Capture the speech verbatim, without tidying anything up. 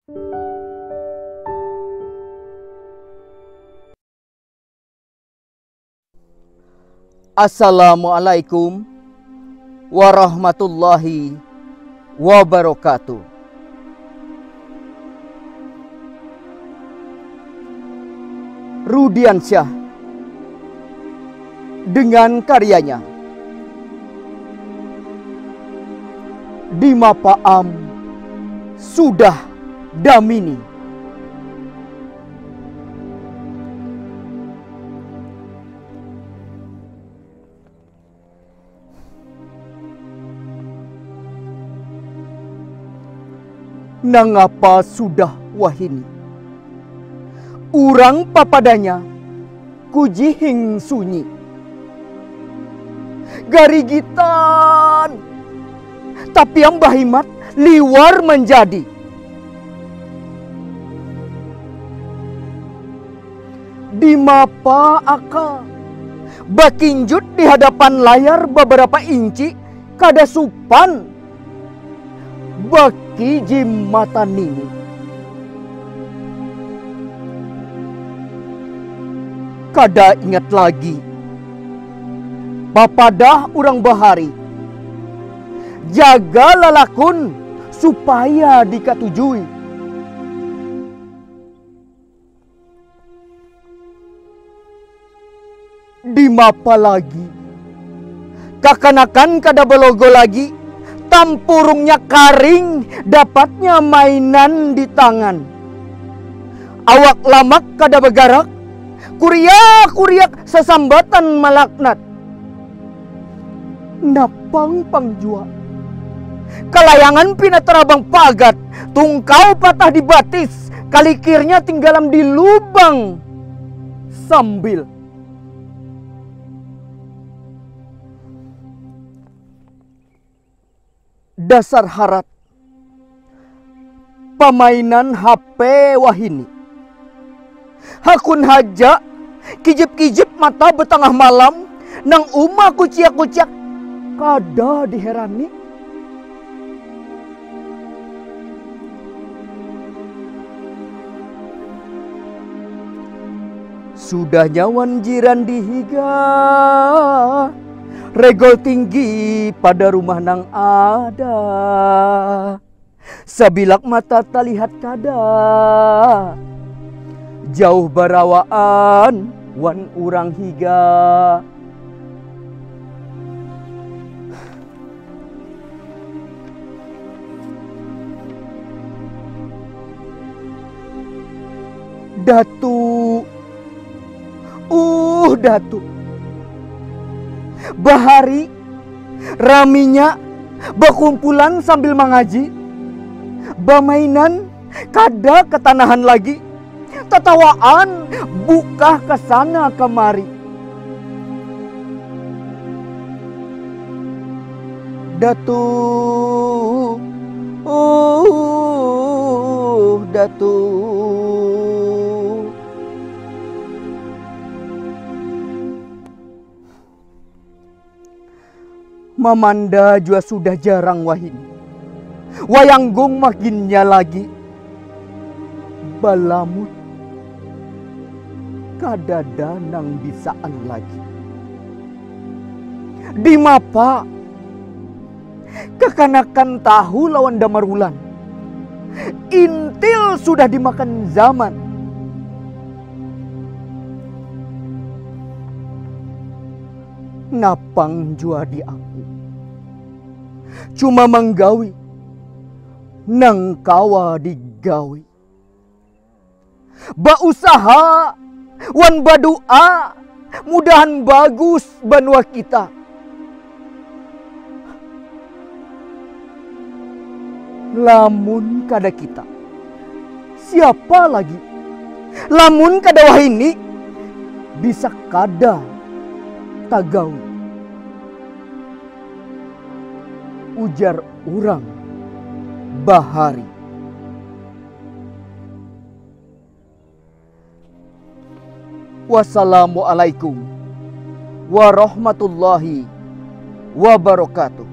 Assalamualaikum warahmatullahi wabarakatuh. Rudiansyah dengan karyanya Di Mapaam Sudah Damini. Nangapa sudah wahini urang papadanya kujihing sunyi garigitan tapi yang bahimat liwar menjadi di mapa aka bakinjut di hadapan layar beberapa inci kada supan baki jimatan nini. Kada ingat lagi papadah urang bahari jaga lalakun supaya dikatujui. Di mapa lagi kakanakan kada belogo lagi tampurungnya karing dapatnya mainan di tangan. Awak lamak kada begarak kuriak-kuriak sesambatan malaknat. Napang pangjua kalayangan pinaterabang pagat tungkau patah di batis kalikirnya tinggalam di lubang sambil dasar harat pemainan H P wahini. Hakun haja kijip-kijip mata betengah malam nang uma kuciak-kuciak kada diherani. Sudah nyawan jiran dihiga regol tinggi pada rumah nang ada sabilak mata talihat kada jauh barawaan wan urang higa. Datu uh Datu bahari raminya berkumpulan sambil mengaji bamainan kada ketanahan lagi tatawaan buka kesana kemari. Datu uh Datu Mamanda juga sudah jarang wahini. Wayanggung makinnya lagi. Balamut kada danang bisaan lagi. Di mapa kekanakan tahu lawan damarulan. Intil sudah dimakan zaman. Napang jua di aku cuma menggawi nang kawa digawi. Ba usaha wan badua mudahan bagus banua kita. Lamun kada kita siapa lagi? Lamun kada wahini bisa kada tagawi. Ujar urang bahari. Wassalamualaikum warahmatullahi wabarakatuh.